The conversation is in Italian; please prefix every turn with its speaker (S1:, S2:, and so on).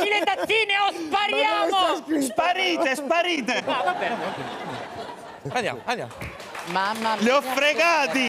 S1: Dammi le tazzine o spariamo!
S2: Sparite, sparite!
S1: Ah, va bene.
S3: Andiamo, andiamo.
S1: Mamma mia.
S2: Li ho fregati!